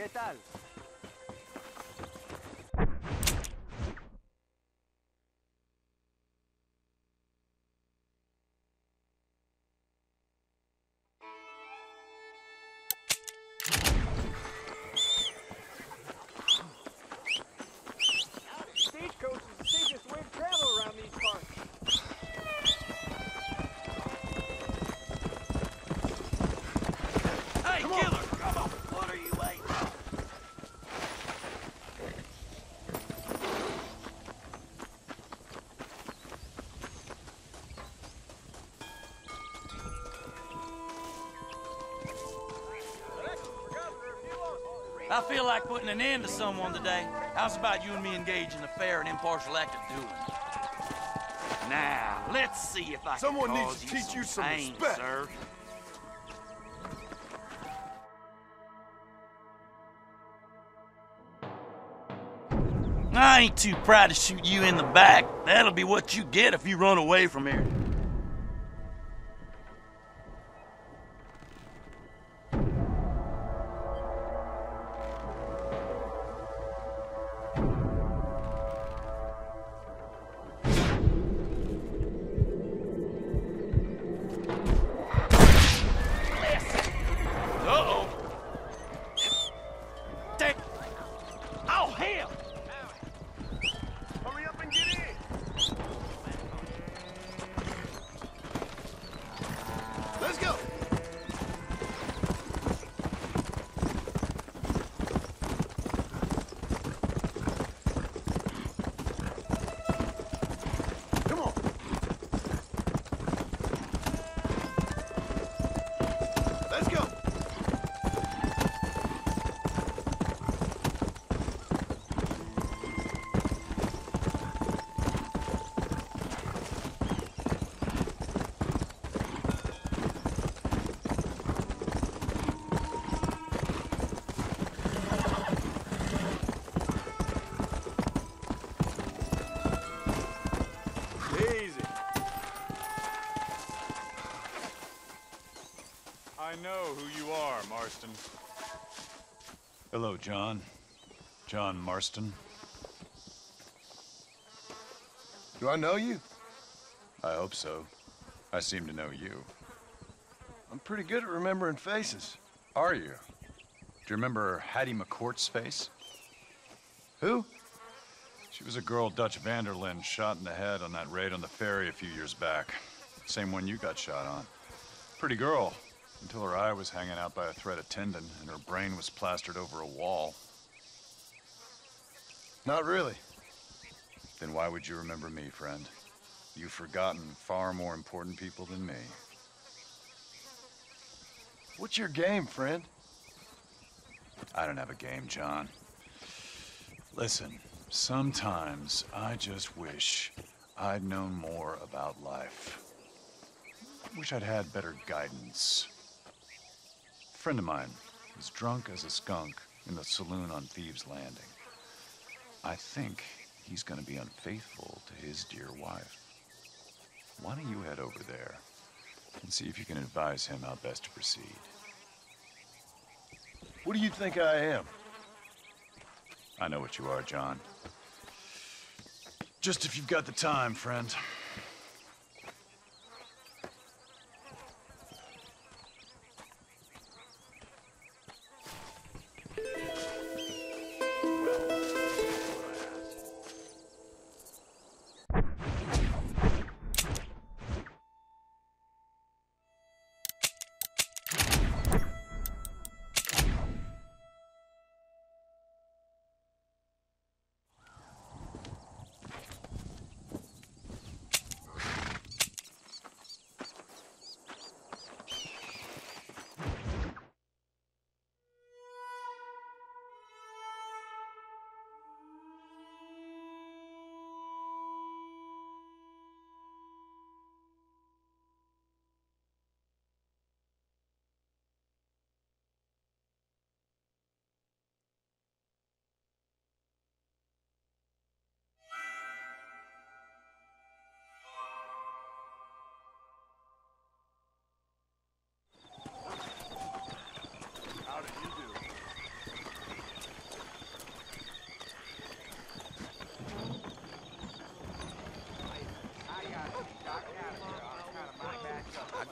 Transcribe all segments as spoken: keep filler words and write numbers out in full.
¿Qué tal? Stagecoach is the safest way to travel around these parts. Hey, Come killer! on. Come on! What are you waiting for? I feel like putting an end to someone today. How's about you and me engage in a fair and impartial act of dueling? Now, let's see if I Someone can needs cause to you teach you some pain, respect. sir. I ain't too proud to shoot you in the back. That'll be what you get if you run away from here. Uh-oh. Take... Oh, hell! Hurry up and get in! Let's go! Come on! Let's go! Easy. I know who you are, Marston. Hello, John. John Marston. Do I know you? I hope so. I seem to know you. I'm pretty good at remembering faces. Are you? Do you remember Hattie McCourt's face? Who? She was a girl Dutch Vanderlyn shot in the head on that raid on the ferry a few years back. Same one you got shot on. Pretty girl, until her eye was hanging out by a thread of tendon and her brain was plastered over a wall. Not really. Then why would you remember me, friend? You've forgotten far more important people than me. What's your game, friend? I don't have a game, John. Listen, sometimes I just wish I'd known more about life. Wish I'd had better guidance. A friend of mine was drunk as a skunk in the saloon on Thieves' Landing. I think he's gonna be unfaithful to his dear wife. Why don't you head over there and see if you can advise him how best to proceed? What do you think I am? I know what you are, John. Just if you've got the time, friend.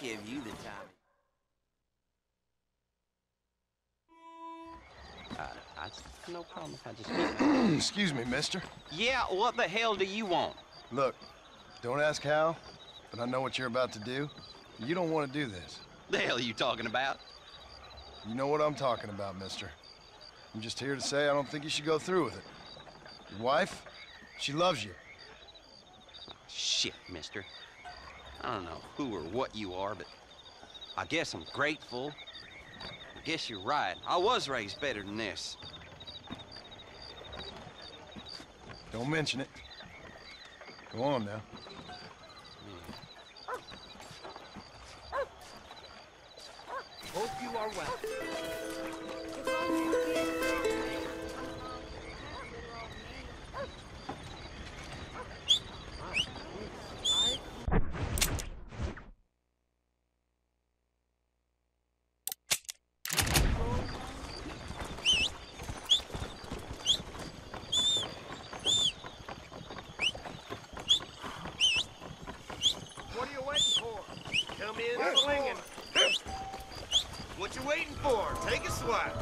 give you the time. Uh, I, no problem if I just speak. Excuse me, mister. Yeah, what the hell do you want? Look, don't ask how, but I know what you're about to do. You don't want to do this. The hell are you talking about? You know what I'm talking about, mister. I'm just here to say I don't think you should go through with it. Your wife, she loves you. Shit, mister. I don't know who or what you are, but I guess I'm grateful. I guess you're right. I was raised better than this. Don't mention it. Go on now. Hope you are well. What are you waiting for? Come in swinging. What you waiting for? Take a swat.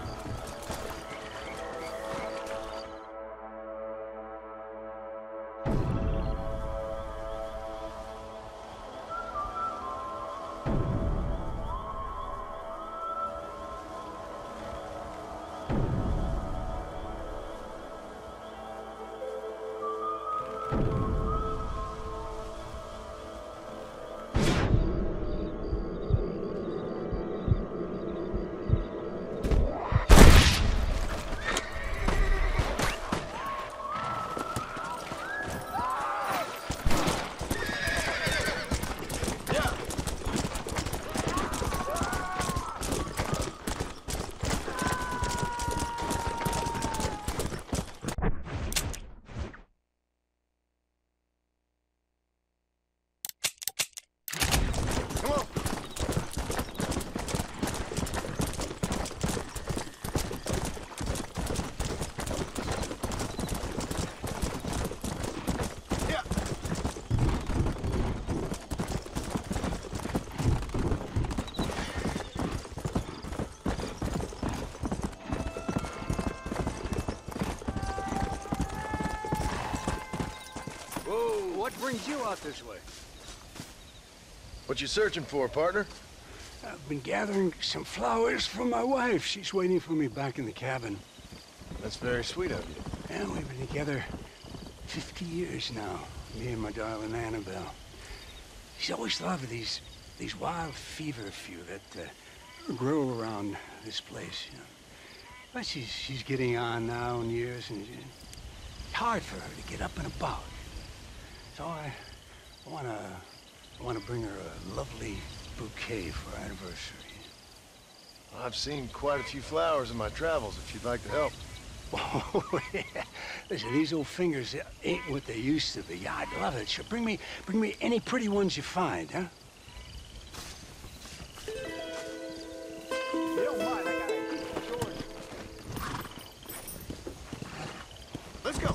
What brings you out this way? What you searching for, partner? I've been gathering some flowers for my wife. She's waiting for me back in the cabin. That's very sweet of you. And we've been together fifty years now, me and my darling Annabelle. She's always loved these these wild fever few that uh, grow around this place. You know. But she's she's getting on now in years, and it's hard for her to get up and about. So I wanna I wanna bring her a lovely bouquet for our anniversary. I've seen quite a few flowers in my travels, if you'd like to help. Oh, yeah. Listen, these old fingers ain't what they used to be. Yeah, I'd love it. Sure, bring me, bring me any pretty ones you find, huh? You don't mind, I got a short. Let's go.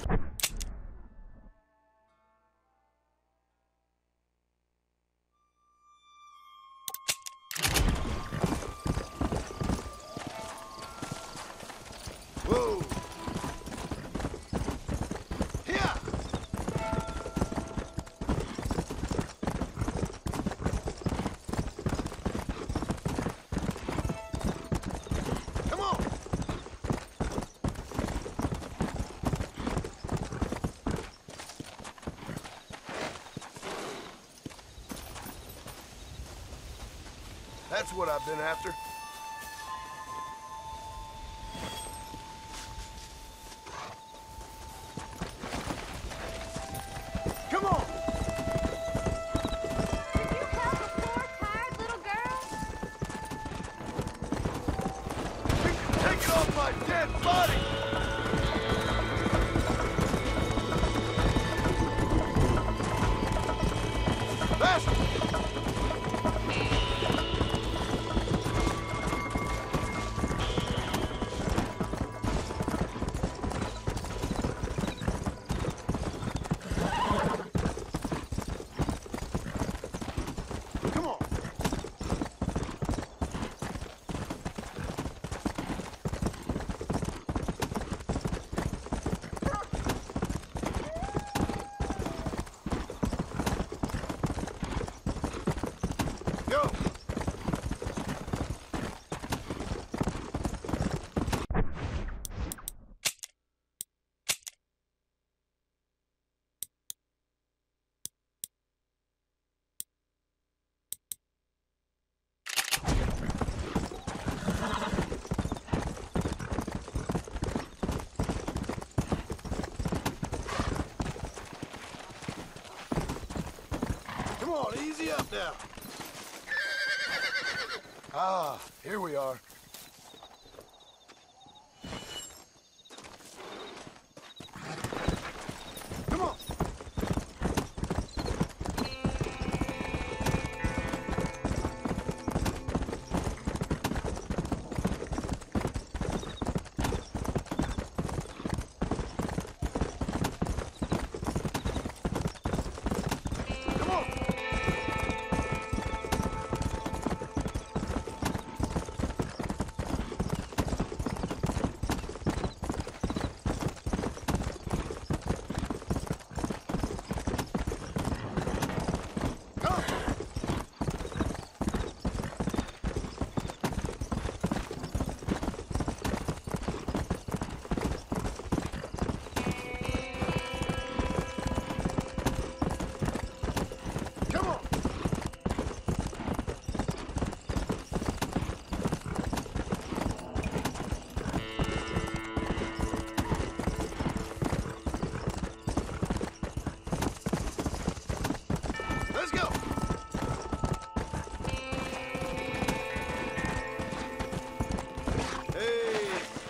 Whoa! Here! Come on! That's what I've been after. Come on! Did you help a poor, tired little girl? Take it off my dead body! Faster! Come on! up now. Ah, here we are. Come on. Come on. Come. Come on. Let's go. Hey.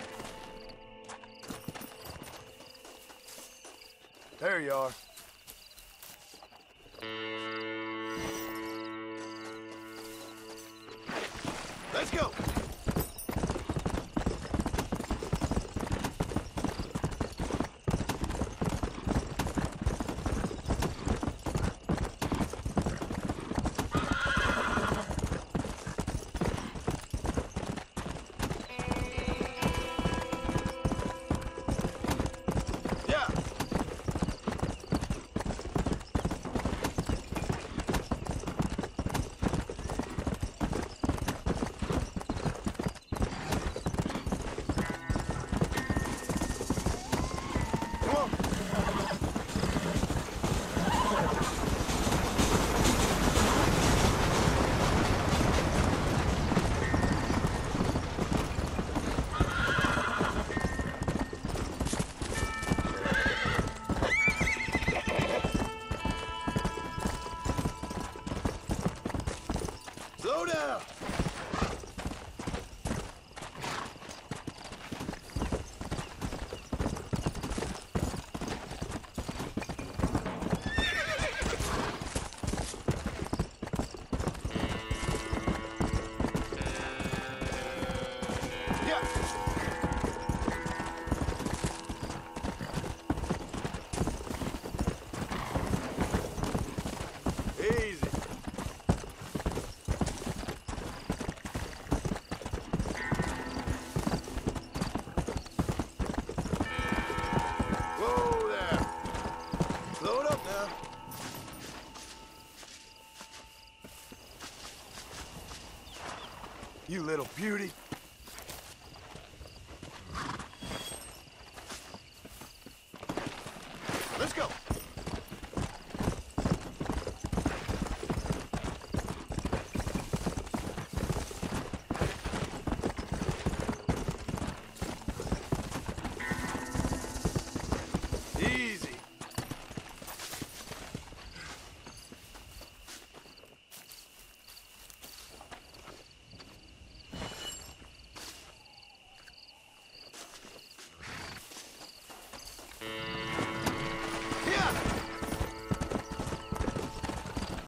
There you are. Let's go. Yeah. Come on. Slow down. Yeah. Easy. Whoa there. Slow it up now. You little beauty.